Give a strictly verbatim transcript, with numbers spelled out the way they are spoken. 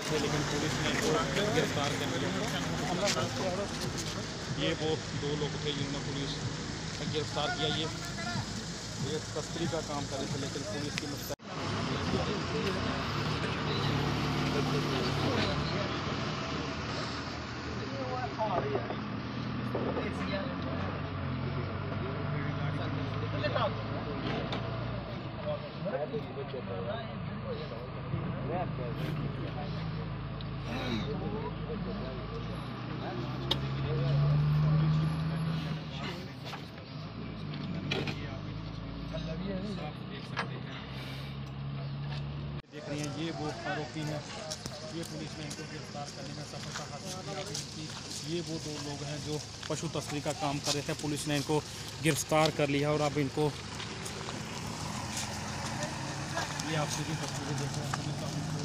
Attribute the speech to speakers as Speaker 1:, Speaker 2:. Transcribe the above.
Speaker 1: थे, लेकिन पुलिस ने इनको गिरफ्तार कर लिया। ये वो दो लोग थे जिन्होंने पुलिस ने गिरफ्तार किया। ये ये तस्करी का काम कर रहे थे, लेकिन पुलिस की मुस्तैद देख रही हैं, ये वो आरोपी हैं। ये पुलिस ने इनको गिरफ्तार करने में सफलता हासिल की। ये वो दो लोग हैं जो पशु तस्करी का काम कर रहे थे। पुलिस ने इनको गिरफ्तार कर लिया और अब इनको ये आप सीधी तस्वीरें देख रहे हैं।